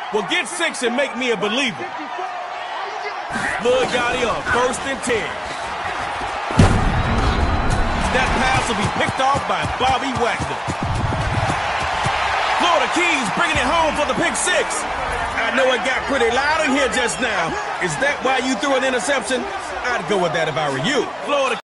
Well, get 6 and make me a believer. Lurk got it on 1st and 10. That pass will be picked off by Bobby Wagner. Florida Keys bringing it home for the pick 6. I know it got pretty loud in here just now. Is that why you threw an interception? I'd go with that if I were you. Florida